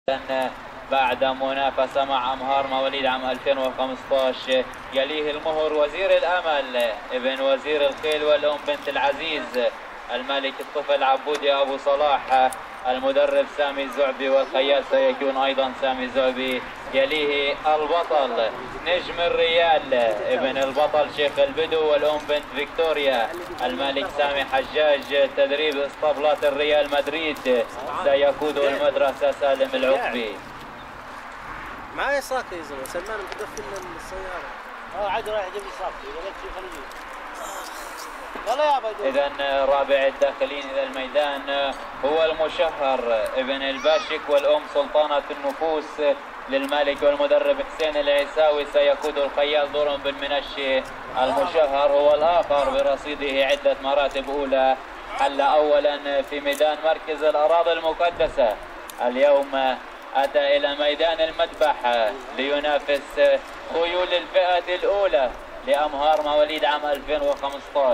بعد منافسة مع أمهار مواليد عام 2015 يليه المهر وزير الأمل ابن وزير الخيل والأم بنت العزيز الملك الطفل عبودي أبو صلاح المدرب سامي الزعبي والخيال سيكون أيضا سامي الزعبي. يليه البطل نجم الريال ابن البطل شيخ البدو والأم بنت فيكتوريا الملك سامي حجاج تدريب اسطبلات الريال مدريد سيقود المدرسة سالم العقبي. معايا ساقي يا زلمه سلمان مقفل السياره. عادي رايح يجيب لي ساقي اذا لقيت شيء خليه يلا يابا. اذا رابع الداخلين الى الميدان هو المشهر ابن الباشك والام سلطانة النفوس للمالك والمدرب حسين العيساوي سيقود الخيال دور بالمنشي. المشهر هو الاخر برصيده عدة مراتب اولى، حل اولا في ميدان مركز الاراضي المقدسة، اليوم أتى إلى ميدان المذبح لينافس خيول الفئة الأولى لأمهار مواليد عام 2015.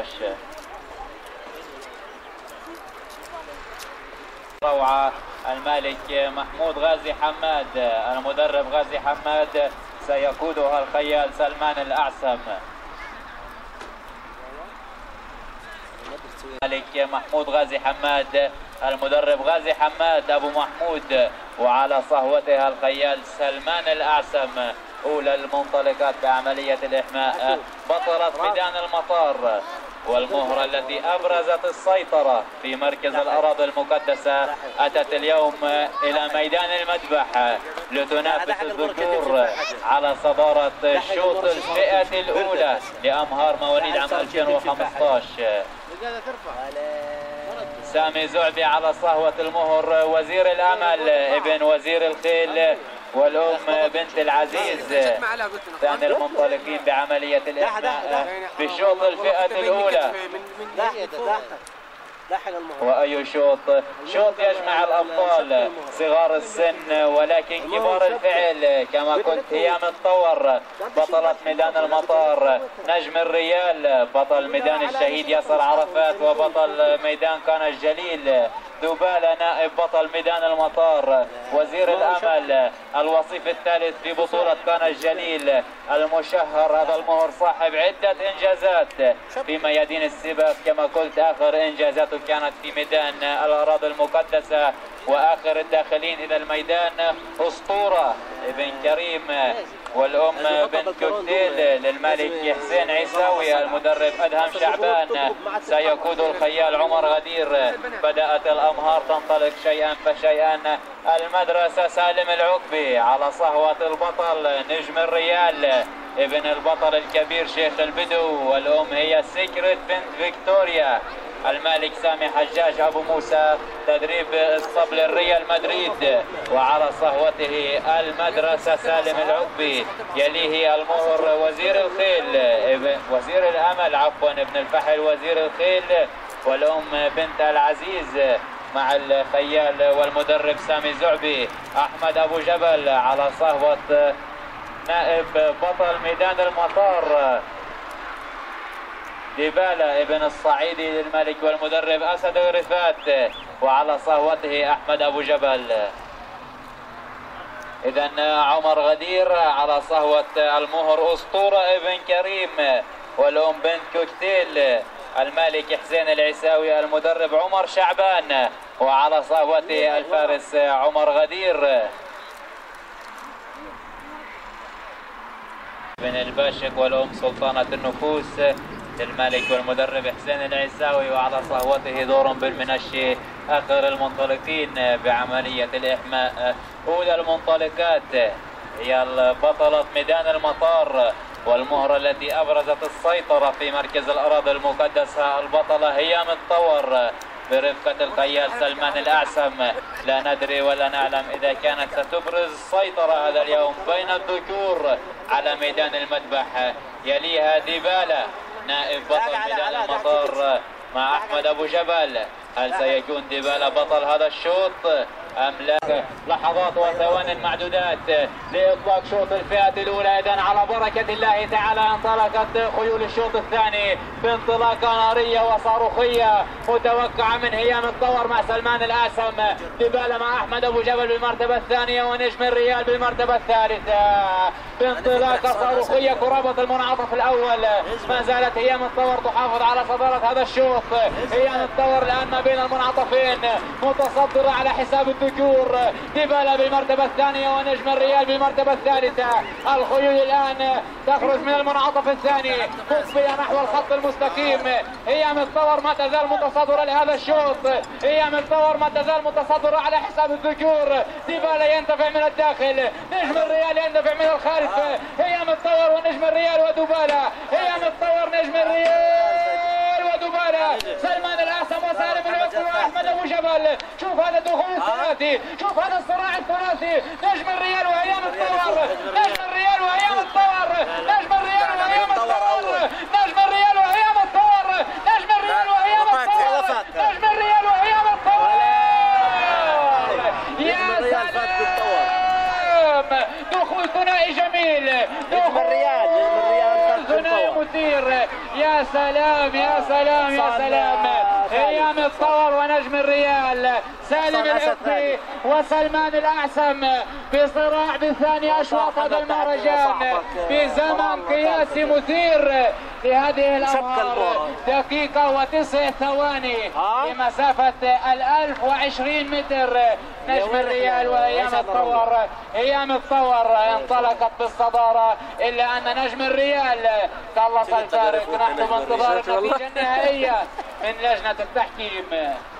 روعة المالك محمود غازي حماد المدرب غازي حماد سيقودها الخيال سلمان الأعسم. الملك محمود غازي حماد المدرب غازي حماد أبو محمود وعلى صهوتها الخيال سلمان الأعسم. أولى المنطلقات بعملية الإحماء بطلت ميدان المطار والمهرة التي أبرزت السيطرة في مركز الأراضي المقدسة أتت اليوم إلى ميدان المذبح لتنافس الذكور على صدارة الشوط الفئة الأولى لأمهار مواليد عام 2015. سامي زعبي على صهوة المهر وزير الأمل ابن وزير الخيل والأم بنت العزيز ثاني المنطلقين بعملية الإحماء بشوط الفئة الأولى. وأي شوط؟ شوط يجمع الأبطال صغار السن ولكن كبار الفعل كما قلت. هيام التاوار بطلة ميدان المطار، نجم الريال بطل ميدان الشهيد ياسر عرفات وبطل ميدان كان الجليل. ديبالا نائب بطل ميدان المطار. وزير الأمل الوصيف الثالث في بطولة كان الجليل. المشهر هذا المهر صاحب عدة إنجازات في ميادين السباق كما قلت. آخر إنجازاته كانت في ميدان الأراضي المقدسة. وآخر الداخلين إلى الميدان أسطورة ابن كريم والأم بنت كوكتيل للملك حسين عيساوي المدرب أدهم شعبان. سيقود الخيال عمر غدير. بدأت الأمهار تنطلق شيئا فشيئا. المدرسة سالم العقبي على صهوة البطل نجم الريال ابن البطل الكبير شيخ البدو والأم هي سيكريت بنت فيكتوريا. المالك سامي حجاج أبو موسى تدريب اسطبل الريال مدريد وعلى صهوته المدرسة سالم العقبي. يليه المهر وزير الخيل وزير الأمل عفوا ابن الفحل وزير الخيل والأم بنت العزيز مع الخيال والمدرب سامي زعبي. أحمد أبو جبل على صهوة نائب بطل ميدان المطار. ديبالا ابن الصعيدي للملك والمدرب أسد رفات وعلى صهوته أحمد أبو جبل. إذا عمر غدير على صهوة المهر أسطورة ابن كريم والأم بنت كوكتيل. المالك حسين العيساوي المدرب عمر شعبان وعلى صهوته الفارس عمر غدير. ابن الباشك والأم سلطانة النفوس للمالك والمدرب حسين العيساوي وعلى صهوته دور بالمنشي. آخر المنطلقين بعملية الإحماء. أولى المنطلقات هي بطلة ميدان المطار والمهرة التي أبرزت السيطرة في مركز الأراضي المقدسة. البطلة هيام التاور برفقة الخيال سلمان الأعسم. لا ندري ولا نعلم إذا كانت ستبرز السيطرة هذا اليوم بين الذكور على ميدان المذبح. يليها ديبالا نائب بطل ميدان المطار مع أحمد أبو جبل. هل سيكون ديبالا بطل هذا الشوط أم لا؟ لحظات وثوان معدودات لإطلاق شوط الفئة الأولى. إذن على بركة الله تعالى انطلقت خيول الشوط الثاني بانطلاقة نارية وصاروخية متوقعة من هيام الثور مع سلمان الأعسم، ديبالا مع أحمد أبو جبل بالمرتبة الثانية، ونجم الريال بالمرتبة الثالثة. بانطلاقة صاروخية قرابة المنعطف الأول. ما زالت هيام الثور تحافظ على صدارة هذا الشوط. هيام الثور الآن ما بين المنعطفين متصدرة على حساب الذكور. ديبالا بالمرتبة الثانية ونجم الريال بالمرتبة الثالثة. الخيول الآن تخرج من المنعطف الثاني قطبية نحو الخط المستقيم. هيام الثور ما تزال متصدرة لهذا الشوط. هيام الثور ما تزال متصدرة على حساب الذكور. ديبالا ينتفع من الداخل، نجم الريال يندفع من الخلف. هيام الثور ونجم الريال وديبالا. هيام الثور نجم الريال وديبالا. سلمان الأعسم وسالم العقل وأحمد أبو جبل. شوف هذا الدخول الثلاثي، شوف هذا الصراع الثلاثي. نجم الريال وهيام الثور، نجم الريال وهيام الثور، نجم الريال وهيام الثور، نجم الريال وهيام الثور، نجم الريال وهيام الثور، نجم الريال وهيام الثور. يا سلام، دخول ثنائي جميل، دخول ثنائي مثير. يا سلام يا سلام يا سلام. هيام الثور ونجم الريال، سالم العقبي وسلمان الأعسم بصراع بثاني أشواط هذا المهرجان بزمن قياسي مثير لهذه الأنهار. دقيقة وتسع ثواني لمسافة 1020 متر. نجم الريال وهيام الثور. هيام الثور انطلقت بالصدارة، إلا أن نجم الريال خلص الفارق. نحن بانتظار النتيجة النهائية من لجنة التحكيم.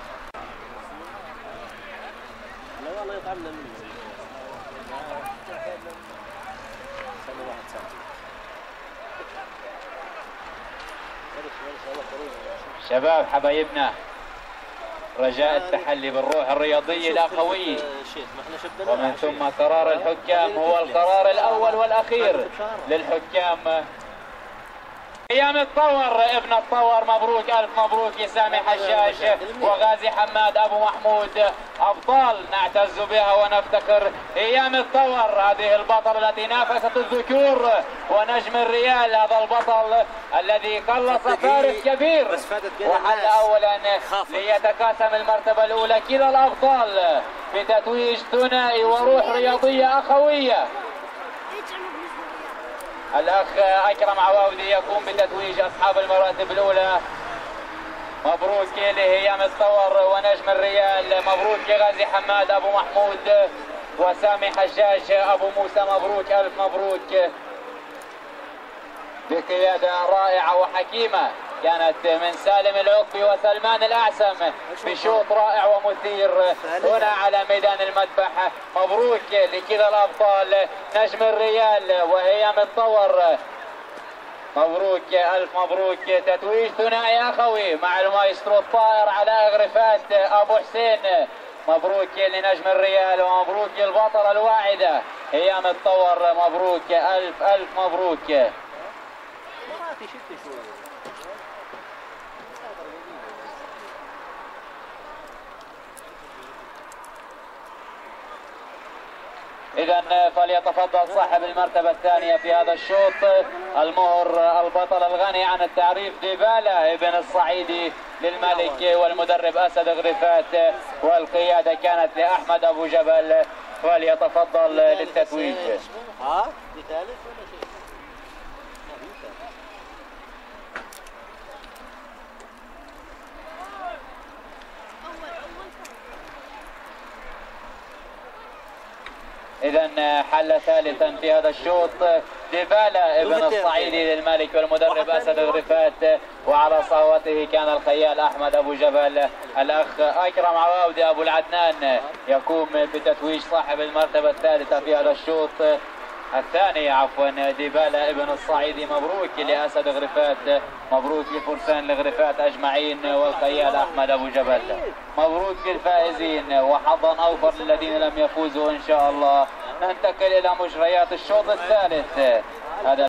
شباب حبايبنا، رجاء التحلي بالروح الرياضي الأخوي، ومن ثم قرار الحكام هو القرار الأول والأخير للحكام. هيام الثور ابن الثور، مبروك ألف مبروك يا سامي حجاج وغازي حماد أبو محمود، أبطال نعتز بها ونفتخر. هيام الثور هذه البطلة التي نافست الذكور، ونجم الريال هذا البطل الذي قلص فارق كبير وحل أولا ليتقاسم المرتبة الأولى. كلا الأبطال بتتويج ثنائي وروح رياضية أخوية. الأخ أكرم عواودي يقوم بتتويج أصحاب المراتب الأولى. مبروك لهيام الثور ونجم الريال، مبروك لغازي حماد أبو محمود وسامي حجاج أبو موسى، مبروك ألف مبروك. بقيادة رائعة وحكيمة كانت من سالم العقبي وسلمان الأعسم بشوط رائع ومثير هنا على ميدان المذبح. مبروك لكلا الأبطال نجم الريال وهيام الثور، مبروك ألف مبروك. تتويج ثنائي أخوي مع المايسترو الطائر على أغرفات أبو حسين. مبروك لنجم الريال ومبروك للبطلة الواعدة هيام الثور، مبروك ألف ألف مبروك. إذا فليتفضل صاحب المرتبة الثانية في هذا الشوط المهر البطل الغني عن التعريف ديبالا ابن الصعيدي للملك والمدرب أسد غرفات، والقيادة كانت لأحمد أبو جبل. فليتفضل للتتويج. إذا حل ثالثا في هذا الشوط ديبالا ابن الصعيدي للملك والمدرب أسد غرفات، وعلى صهوته كان الخيال أحمد أبو جبل. الأخ أكرم عواودي أبو العدنان يقوم بتتويج صاحب المرتبة الثالثة في هذا الشوط الثاني ديبالا ابن الصعيدي. مبروك لأسد غرفات، مبروك لفرسان الغرفات أجمعين، والخيال أحمد أبو جبل. مبروك للفائزين وحظا أوفر للذين لم يفوزوا إن شاء الله. ننتقل إلى مجريات الشوط الثالث. هذا